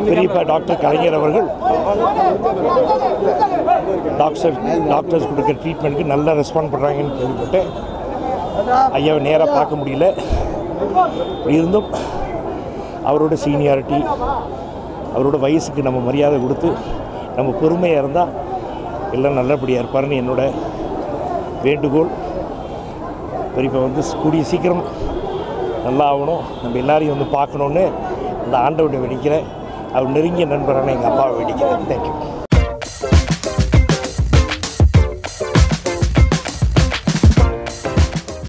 பெரியப்பா டாக்டர் கலைஞர் அவர்கள் டாக்டர்ஸ் கொடுக்குற ட்ரீட்மெண்ட்டுக்கு நல்லா ரெஸ்பாண்ட் பண்ணுறாங்கன்னு கேள்விப்பட்டேன். ஐயாவை நேராக பார்க்க முடியல. இருந்தும் அவரோட சீனியாரிட்டி, அவரோட வயசுக்கு நம்ம மரியாதை கொடுத்து நம்ம பொறுமையாக இருந்தால் எல்லாம் நல்லபடியாக இருப்பாருன்னு என்னோட வேண்டுகோள். பெரியப்பா கூடிய சீக்கிரம் நல்லா ஆகணும், நம்ம எல்லாரையும் பார்க்கணுன்னு அந்த ஆண்டவனை வேண்டிக்கிறேன். அவர் நெருங்கிய நண்பரான எங்கள் அப்பாவை வேண்டிக்கிறேன். தேங்க்யூ.